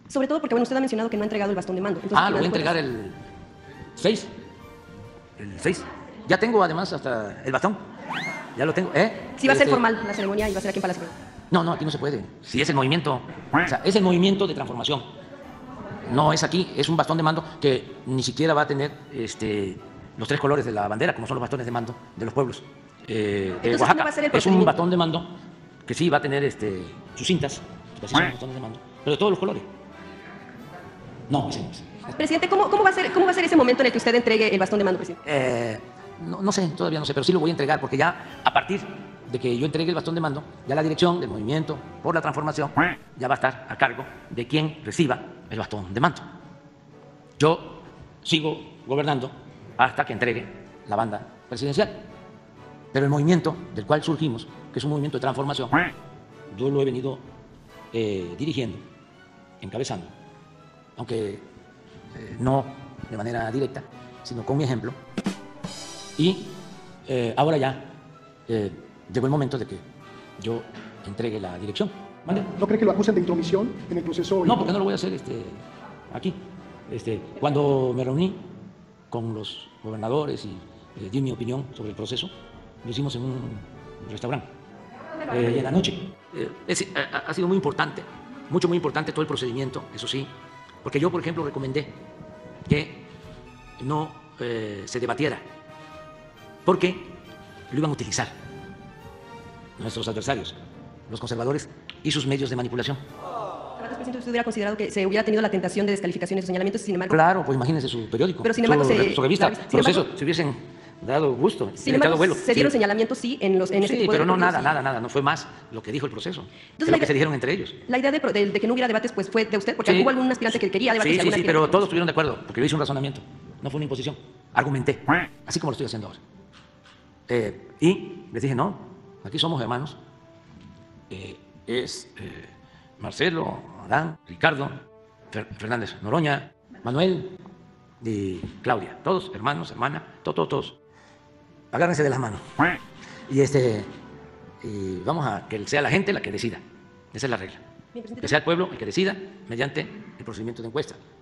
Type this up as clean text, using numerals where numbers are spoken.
Sobre todo porque, bueno, usted ha mencionado que no ha entregado el bastón de mando. Entonces, Lo voy a entregar el 6. El 6. Ya tengo además hasta el bastón. Ya lo tengo. Sí va a ser formal la ceremonia y va a ser aquí en Palacio. No, aquí no se puede. Si es el movimiento. O sea, es el movimiento de transformación. No es aquí, es un bastón de mando que ni siquiera va a tener los 3 colores de la bandera, como son los bastones de mando de los pueblos de Oaxaca. ¿Cómo va a ser el es un bastón de mando que sí va a tener sus cintas, porque así son los bastones de mando, pero de todos los colores. No, ese no es. Presidente, ¿cómo va a ser ese momento en el que usted entregue el bastón de mando, presidente? No sé, todavía no sé, pero sí lo voy a entregar, porque ya a partir de que yo entregue el bastón de mando, ya la dirección del movimiento por la transformación ya va a estar a cargo de quien reciba el bastón de mando. Yo sigo gobernando hasta que entregue la banda presidencial, pero el movimiento del cual surgimos, que es un movimiento de transformación, yo lo he venido dirigiendo, encabezando, aunque no de manera directa, sino con mi ejemplo. Y ahora ya llegó el momento de que yo entregue la dirección. ¿Vale? ¿No cree que lo acusen de intromisión en el proceso? No, porque no lo voy a hacer aquí. Cuando me reuní con los gobernadores y di mi opinión sobre el proceso, lo hicimos en un restaurante y en la noche. Ha sido muy importante, muy importante todo el procedimiento, eso sí, porque yo, por ejemplo, recomendé que no se debatiera, porque lo iban a utilizar nuestros adversarios, los conservadores y sus medios de manipulación. Presidente, ¿usted hubiera considerado que se hubiera tenido la tentación de descalificaciones y señalamientos? Sin embargo, claro, pues imagínense su periódico, pero sin embargo, su revista, proceso, se hubiesen dado gusto. Sin embargo, se dieron señalamientos, sí, en este tipo de... Sí, pero no nada, no fue más lo que dijo el proceso, entonces, lo que se dijeron entre ellos. La idea de que no hubiera debates, pues, fue de usted, porque hubo algún aspirante que quería debates. Sí, pero todos estuvieron de acuerdo, porque yo hice un razonamiento, no fue una imposición, argumenté, así como lo estoy haciendo ahora. Y les dije, no, aquí somos hermanos, Marcelo, Adán, Ricardo, Fernández Noroña, Manuel y Claudia, todos hermanos, hermanas, todos. Agárrense de las manos. Y vamos a que sea la gente la que decida. Esa es la regla. Que sea el pueblo el que decida mediante el procedimiento de encuesta.